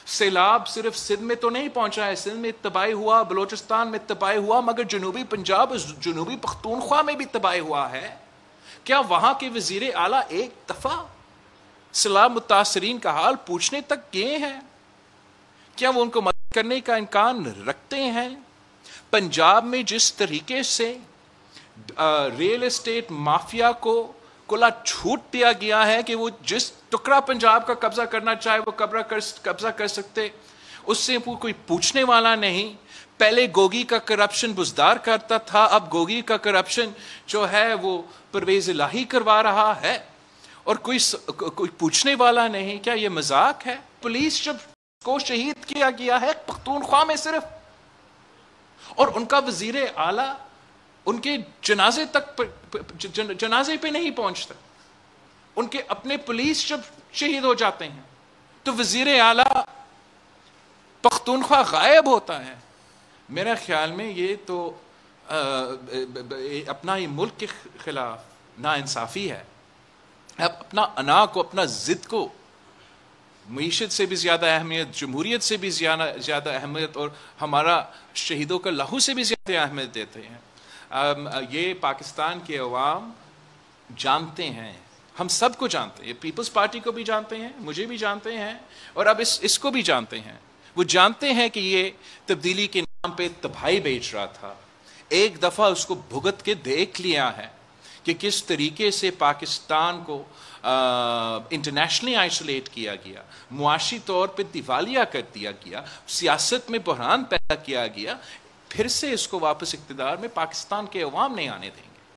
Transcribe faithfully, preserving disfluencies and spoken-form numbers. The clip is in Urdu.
سیلاب صرف سندھ میں تو نہیں پہنچا ہے، سندھ میں تباہی ہوا، بلوچستان میں تباہی ہوا، مگر جنوبی پنجاب، جنوبی پختونخوا میں بھی تباہی ہوا ہے۔ کیا وہاں کے وزیر اعلیٰ ایک دفعہ سیلاب متاثرین کا حال پوچھنے تک گئے ہیں؟ کیا وہ ان کو مدد کرنے کا امکان رکھتے ہیں؟ پنجاب میں جس طریقے سے ریل اسٹیٹ مافیا کو کلا چھوٹ دیا گیا ہے کہ وہ جس ٹکڑا پنجاب کا قبضہ کرنا چاہے وہ قبضہ کر سکتے، اس سے کوئی پوچھنے والا نہیں۔ پہلے گوگی کا کرپشن بزدار کرتا تھا، اب گوگی کا کرپشن جو ہے وہ پرویز الہی کروا رہا ہے، اور کوئی کوئی پوچھنے والا نہیں۔ کیا یہ مذاق ہے؟ پولیس جب کو شہید کیا گیا ہے پختونخوا میں صرف، اور ان کا وزیر اعلیٰ ان کے جنازے تک جنازے پہ نہیں پہنچتا، ان کے اپنے پولیس جب شہید ہو جاتے ہیں تو وزیر اعلیٰ پختونخوا غائب ہوتا ہے۔ میرا خیال میں یہ تو اپنا ہی ملک کے خلاف ناانصافی ہے۔ اب اپنا انا کو، اپنا ضد کو معیشت سے بھی زیادہ اہمیت، جمہوریت سے بھی زیادہ اہمیت، اور ہمارا شہیدوں کا لہو سے بھی زیادہ اہمیت دیتے ہیں۔ یہ پاکستان کے عوام جانتے ہیں، ہم سب کو جانتے ہیں، پیپلز پارٹی کو بھی جانتے ہیں، مجھے بھی جانتے ہیں، اور اب اس اس کو بھی جانتے ہیں۔ وہ جانتے ہیں کہ یہ تبدیلی کے نام پہ تباہی بیچ رہا تھا۔ ایک دفعہ اس کو بھگت کے دیکھ لیا ہے کہ کس طریقے سے پاکستان کو انٹرنیشنلی آئسولیٹ کیا گیا، معاشی طور پہ دیوالیہ کر دیا گیا، سیاست میں بحران پیدا کیا گیا۔ پھر سے اس کو واپس اقتدار میں پاکستان کے عوام نہیں آنے دیں گے۔